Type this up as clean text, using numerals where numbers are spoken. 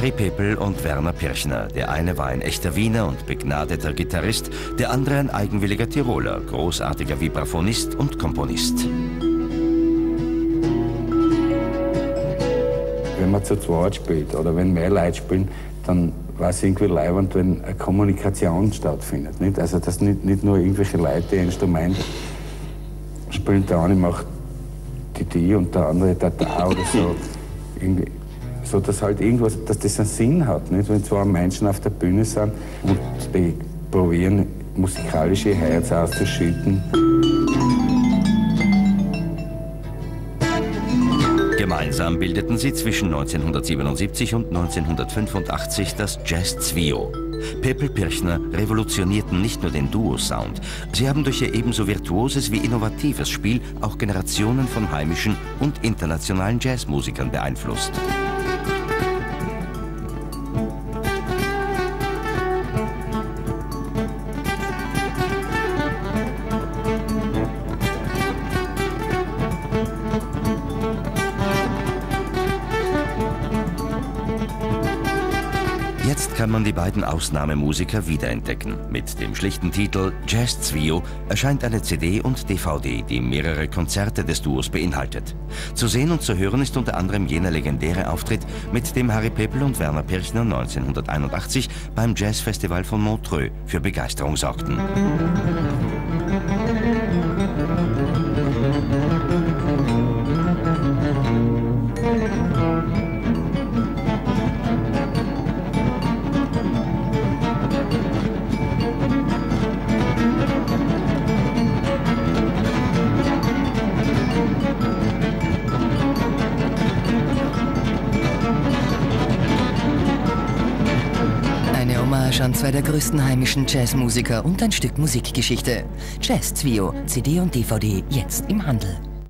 Harry Peppel und Werner Pirchner. Der eine war ein echter Wiener und begnadeter Gitarrist, der andere ein eigenwilliger Tiroler, großartiger Vibraphonist und Komponist. Wenn man zu zweit spielt oder wenn mehr Leute spielen, dann war es irgendwie leibend, wenn eine Kommunikation stattfindet. Nicht? Also dass nicht nur irgendwelche Leute die Instrumente spielen, der eine macht die und der andere da oder so. Irgendwie, so dass halt irgendwas, dass das einen Sinn hat. Nicht? Wenn zwei Menschen auf der Bühne sind und die probieren, musikalische Herz auszuschütten. Gemeinsam bildeten sie zwischen 1977 und 1985 das Jazz Zwio. Peppel-Pirchner revolutionierten nicht nur den Duo-Sound, sie haben durch ihr ebenso virtuoses wie innovatives Spiel auch Generationen von heimischen und internationalen Jazzmusikern beeinflusst. Jetzt kann man die beiden Ausnahmemusiker wiederentdecken. Mit dem schlichten Titel Jazz Zwio erscheint eine CD und DVD, die mehrere Konzerte des Duos beinhaltet. Zu sehen und zu hören ist unter anderem jener legendäre Auftritt, mit dem Harry Peppel und Werner Pirchner 1981 beim Jazzfestival von Montreux für Begeisterung sorgten. An zwei der größten heimischen Jazzmusiker und ein Stück Musikgeschichte. Jazz Zwio, CD und DVD jetzt im Handel.